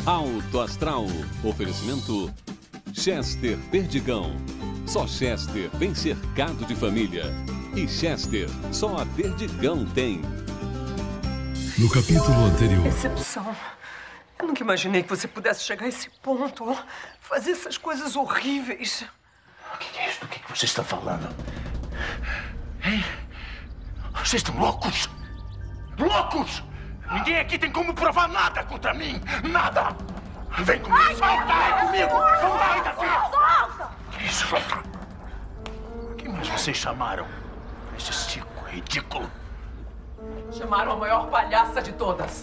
Alto Astral. Oferecimento Chester Perdigão. Só Chester vem cercado de família. E Chester, só a Perdigão tem. No capítulo anterior... Decepção. Eu nunca imaginei que você pudesse chegar a esse ponto. Fazer essas coisas horríveis. O que é isso? Do que você está falando? Hein? Vocês estão loucos? Loucos! Ninguém aqui tem como provar nada contra mim! Nada! Vem comigo! Vem comigo! Vai daqui! Solta! Que isso, Fleca? O que mais vocês chamaram? Esse circo ridículo. Chamaram a maior palhaça de todas.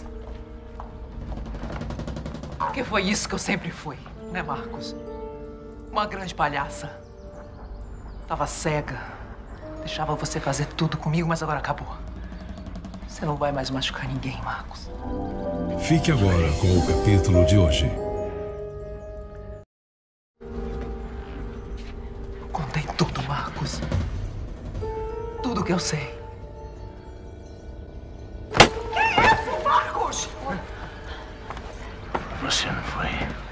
Porque foi isso que eu sempre fui, né, Marcos? Uma grande palhaça. Tava cega. Deixava você fazer tudo comigo, mas agora acabou. Você não vai mais machucar ninguém, Marcos. Fique agora com o capítulo de hoje. Eu contei tudo, Marcos. Tudo que eu sei. Que é isso, Marcos? Você não foi.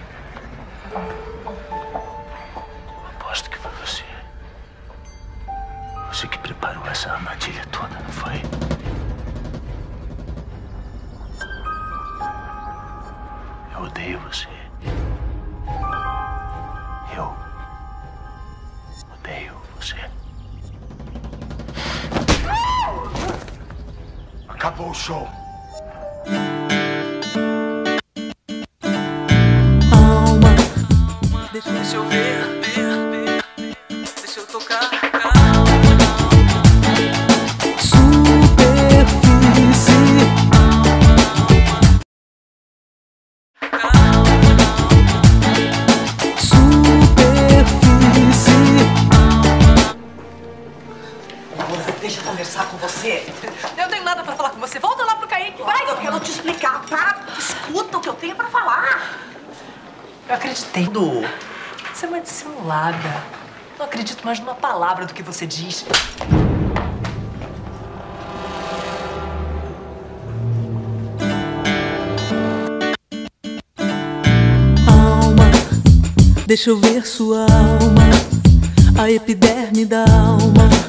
Aposto que foi você. Você que preparou essa armadilha toda, não foi? Eu odeio você. Eu odeio você. Acabou o show. Alma, deixa eu ver, deixa eu tocar. Deixa eu conversar com você. Eu não tenho nada pra falar com você. Volta lá pro Kaique, vai! Eu quero te explicar, tá? Escuta o que eu tenho pra falar. Eu acreditei. Você é uma dissimulada. Não acredito mais numa palavra do que você diz. Alma, deixa eu ver sua alma, a epiderme da alma.